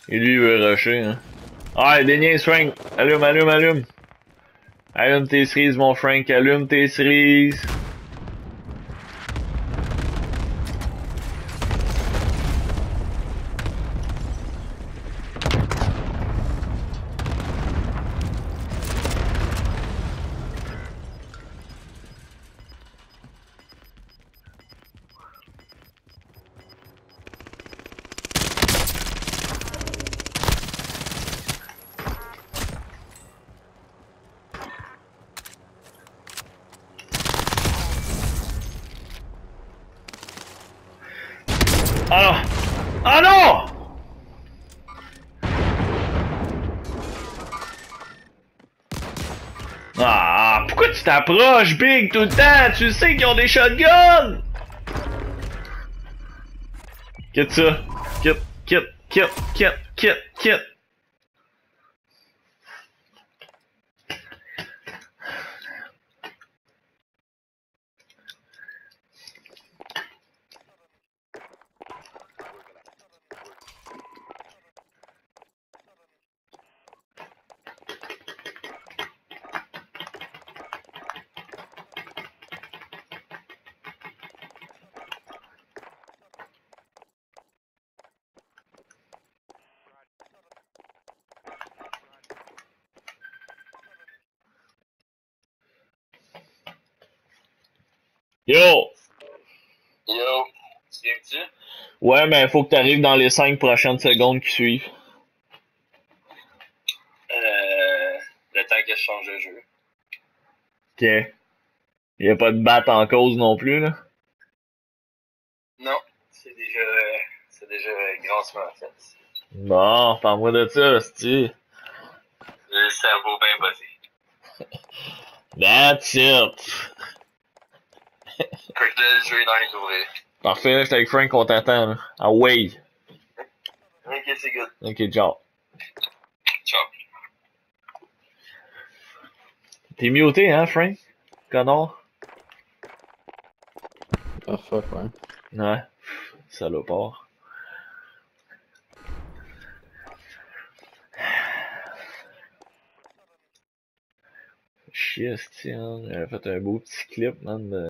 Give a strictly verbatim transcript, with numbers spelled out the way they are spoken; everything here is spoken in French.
Et lui, il veut rusher, hein. Ah, des niaises, Frank! Allume, allume, allume! Allume tes cerises, mon Frank, allume tes cerises! Ah! Ah non! Ah, pourquoi tu t'approches, Big, tout le temps? Tu sais qu'ils ont des shotguns! Quitte ça. Quitte, quitte, quitte, quitte, quitte, quitte. Yo! Yo, tu viens-tu? Ouais, mais faut que t'arrives dans les cinq prochaines secondes qui suivent. Euh, le temps que je change de jeu. Ok. Y a pas de batte en cause non plus, là? Non, c'est déjà, c'est déjà grassement fait. Bon, parle-moi de ça, c'ti. Le cerveau bien bossé. That's it. Fait que là, le jeu est dans les ouvriers. Parfait, là, j'étais avec Frank, on t'attend, là. Ah ouais. Ok, c'est good. Ok, ciao. Ciao. T'es muté, hein, Frank? Connard? Ah, fuck, ouais. Ouais. Salopard. Chier, c'ti, hein. J'avais fait un beau petit clip, man, de...